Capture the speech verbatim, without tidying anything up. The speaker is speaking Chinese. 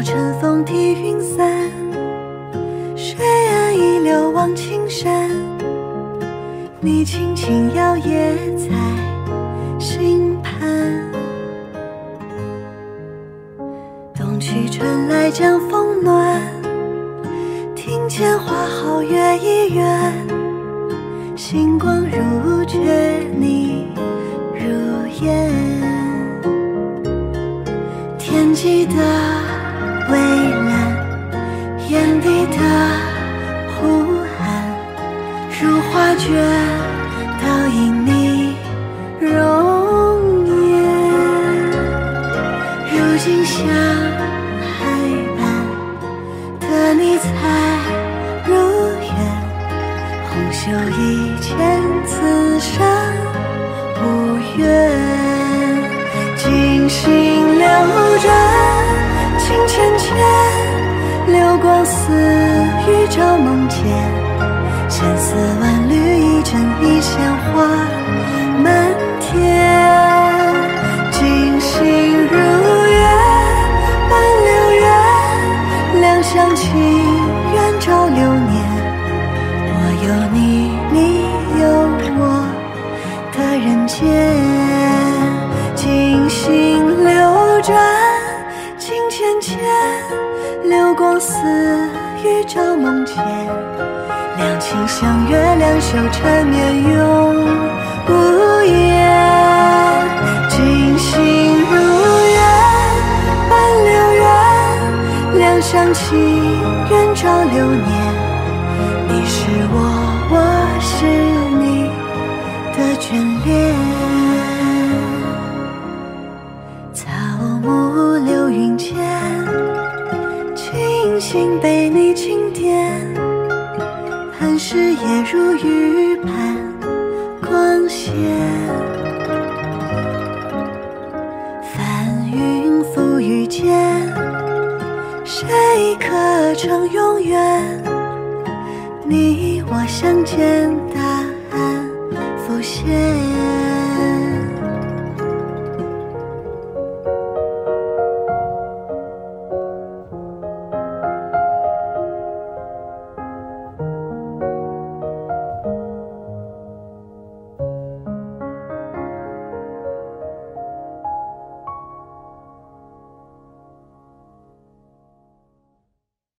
晨风替云散，水岸一流望青山，你轻轻摇曳在心畔。冬去春来江风暖，听见花好月已圆，星光如却你如烟。天际的蔚蓝，眼底的呼喊，如画卷倒映你容颜。如今像海岸的你才如愿，红袖一牵此生无怨。金星流转情浅浅，流光似玉照梦间，千丝万缕一针一线花满天。金星如月伴流月，两相情愿照流年。我有你，你有我的人间。金星流转情浅浅，流光似玉照梦间，两情相悦，两袖缠绵永无言。金星如月伴流月，两相情愿照流年。你是我，我是你的眷恋。草木流云间，清醒被你轻点，磐石也如玉盘光线。翻云覆雨间，谁可成永远？你我相见，答案浮现。